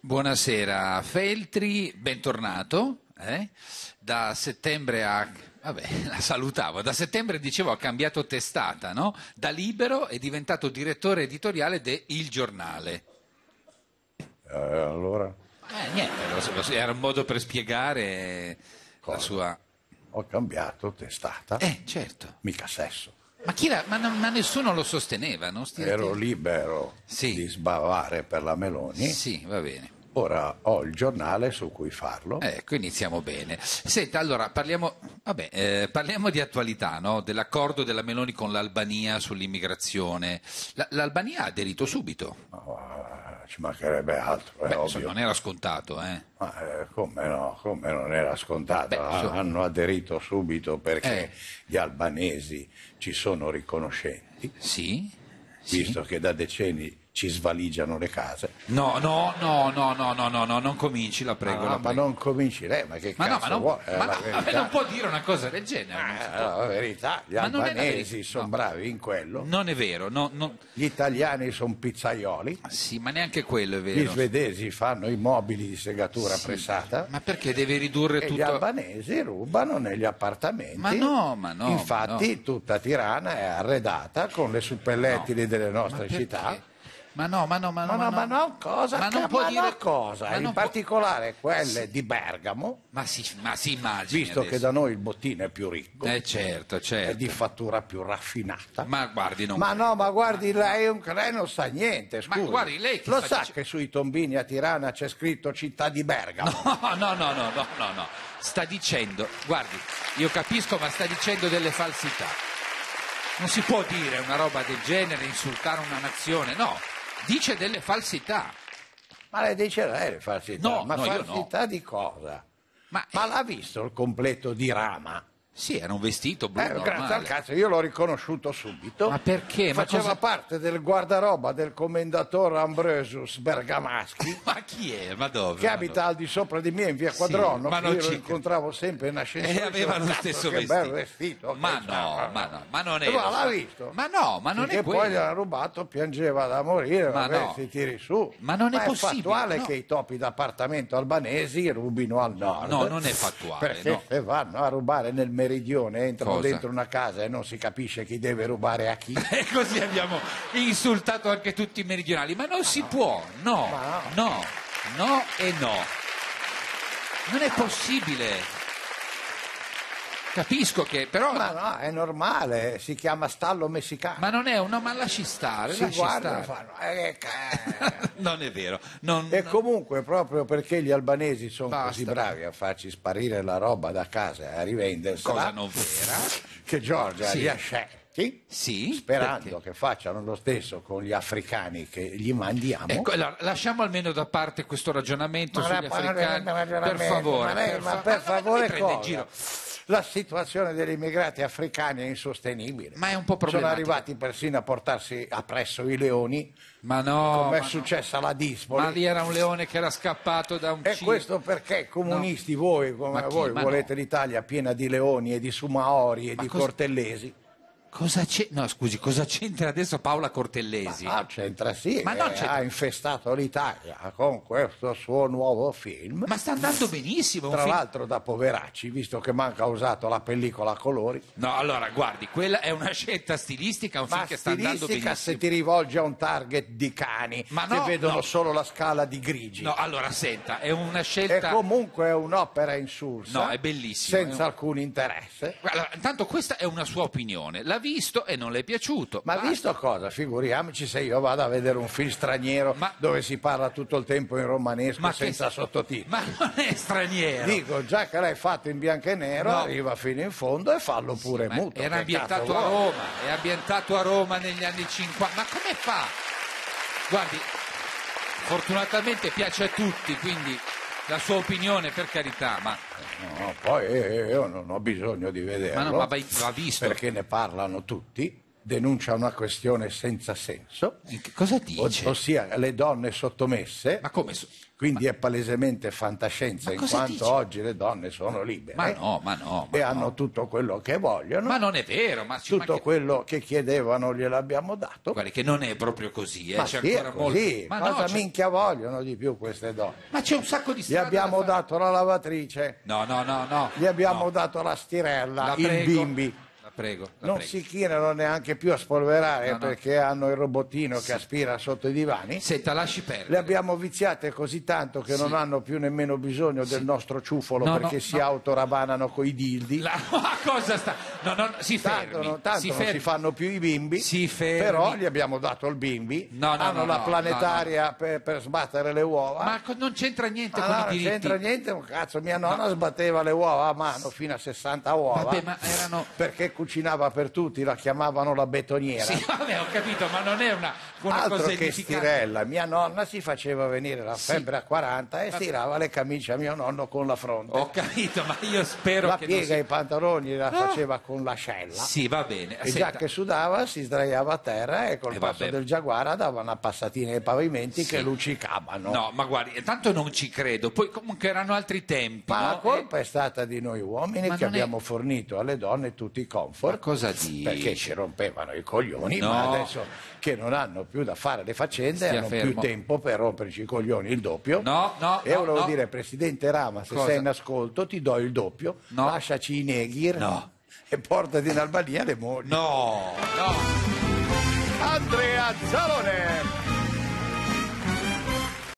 Buonasera Feltri, bentornato. Da settembre la salutavo, da settembre dicevo ha cambiato testata, no? Da Libero è diventato direttore editoriale de Il Giornale. Allora? Niente, era un modo per spiegare la sua... Ho cambiato testata. Certo. Mica sesso. Ma nessuno lo sosteneva, no? Ero libero di sbavare per la Meloni. Sì, va bene. Ora ho il giornale su cui farlo. Ecco, iniziamo bene. Senta, allora parliamo di attualità, no? Dell'accordo della Meloni con l'Albania sull'immigrazione. L'Albania ha aderito subito. Ci mancherebbe altro, è ovvio. Non era scontato, Ma come no? Come non era scontato? Hanno aderito subito perché gli albanesi ci sono riconoscenti. Sì. Visto che da decenni ci svaligiano le case. No, non cominci, la prego. Ma non cominci lei, ma che cazzo vuoi? Ma non può dire una cosa del genere. La verità, gli albanesi sono bravi in quello. Non è vero. Gli italiani sono pizzaioli. Sì, ma neanche quello è vero. Gli svedesi fanno i mobili di segatura pressata. Ma perché deve ridurre tutto? Gli albanesi rubano negli appartamenti. Ma no. Infatti tutta Tirana è arredata con le suppellettili delle nostre città. Ma non può dire cosa, in particolare quelle di Bergamo. Ma si immagini. Visto adesso. che da noi il bottino è più ricco. Certo. È di fattura più raffinata. Ma guardi, guardi, lei non sa niente, scusi. Ma guardi, lei che lo sa che sui tombini a Tirana c'è scritto città di Bergamo? No. Sta dicendo, guardi, io capisco, ma sta dicendo delle falsità. Non si può dire una roba del genere, insultare una nazione, no. Dice delle falsità. Ma lei dice le falsità? No, falsità di cosa? Ma l'ha visto il completo di Rama? Sì, era un vestito blu grazie al cazzo, io l'ho riconosciuto subito. Ma perché? Faceva parte del guardaroba del commendatore Ambrosius Bergamaschi. Ma chi è? Ma dove? Che abita al di sopra di me in via Quadronno, ma io lo incontravo sempre in ascensore. E aveva lo stesso che vestito. Bel vestito. Ma non è. Ma l'ha visto? Ma non è quello. quello. Poi gliel'ha rubato, piangeva da morire, si tiri su. Ma non è possibile. È fattuale che i topi d'appartamento albanesi rubino al nord. No, non è fattuale. Perché se vanno a rubare nel meridione, entrano dentro una casa e non si capisce chi deve rubare a chi. E così abbiamo insultato anche tutti i meridionali. Ma non si può, no e no. Non è possibile. Capisco che però... Ma no, è normale, si chiama stallo messicano. Ma non è ma lasci stare, si guardano e fanno... Non è vero. Comunque, proprio perché gli albanesi sono così bravi a farci sparire la roba da casa e a rivendersela... Cosa non vera. Che Giorgia li ha scelti, sperando che facciano lo stesso con gli africani che gli mandiamo. Ecco, allora, lasciamo almeno da parte questo ragionamento sugli africani, per favore. Ma per favore cosa? La situazione degli immigrati africani è insostenibile. Ma è un po' problematico. Sono arrivati persino a portarsi appresso i leoni. Ma no. Come è successo alla Dispoli. Ma lì era un leone che era scappato da un E questo perché comunisti voi volete l'Italia piena di leoni e di sumaori e di cortellesi? Cosa c'entra? No, scusi, cosa c'entra adesso Paola Cortellesi? C'entra ha infestato l'Italia con questo suo nuovo film. Ma sta andando benissimo. Tra l'altro da poveracci, visto che manca usato la pellicola a colori. No, allora, guardi, quella è una scelta stilistica, un film che sta andando benissimo. Se ti rivolge a un target di cani che vedono solo la scala di grigi. No, allora, senta, è una scelta... E comunque è un'opera insulsa. No, è bellissima. Senza alcun interesse. Allora, intanto questa è una sua opinione. L'ha visto e non le è piaciuto. Ma visto cosa? Figuriamoci se io vado a vedere un film straniero dove si parla tutto il tempo in romanesco senza sottotitoli. Ma non è straniero. Dico, già che l'hai fatto in bianco e nero, arriva fino in fondo e fallo pure muto. Era ambientato a Roma, è ambientato a Roma negli anni 50. Ma come fa? Guardi, fortunatamente piace a tutti, quindi la sua opinione, per carità, ma... No, poi io non ho bisogno di vederlo. Ma va visto. Perché ne parlano tutti. denuncia una questione senza senso, Cosa dice? ossia le donne sottomesse. Ma come? Quindi è palesemente fantascienza, Ma in cosa quanto dici? oggi le donne sono libere Ma no. e hanno tutto quello che vogliono. Ma non è vero, Tutto quello che chiedevano gliel'abbiamo dato. Guardi che non è proprio così, Ma c'è sì, è ancora così. molto. Ma Cosa no, minchia vogliono di più queste donne? ma c'è un sacco di Gli strade abbiamo da fare. dato la lavatrice, No. gli abbiamo no. dato la stirella, La il prego, bimbi. La prego. Non si chinano neanche più a spolverare No. perché hanno il robottino che aspira sotto i divani. Senta, lasci perdere. Le abbiamo viziate così tanto che non hanno più nemmeno bisogno del nostro ciuffolo perché si autorabanano coi dildi. Ma cosa sta? No, si fermi. Tanto non si fanno più i bimbi, Si fermi. però gli abbiamo dato il bimbi. Hanno la planetaria per sbattere le uova. Ma non c'entra niente con No, i non diritti. c'entra niente, un cazzo. Mia nonna sbatteva le uova a mano fino a 60 uova. Vabbè, ma erano... Perché cucinava per tutti, la chiamavano la betoniera. Sì, vabbè, ho capito, ma non è una Altro cosa che edificante. stirella, mia nonna si faceva venire la febbre a 40 e stirava le camicie a mio nonno con la fronte. Ho capito, ma io spero La che piega non ai pantaloni la faceva con l'ascella. Sì, va bene. E Senta, già che sudava si sdraiava a terra e col passo vabbè. del Giaguara dava una passatina ai pavimenti Sì. che luccicavano. No, ma guardi, tanto non ci credo. Poi comunque erano altri tempi, Ma no? la colpa è stata di noi uomini Ma che non è- abbiamo fornito alle donne tutti i comfort. Ma cosa dici? Perché ci rompevano i coglioni, No. ma adesso che non hanno più da fare le faccende Stia hanno fermo. più tempo per romperci i coglioni il doppio. No. E volevo dire, Presidente Rama, se Cosa? sei in ascolto ti do il doppio, No. lasciaci i Neghir No. e portati in Albania le mogli. No. Andrea Zalone.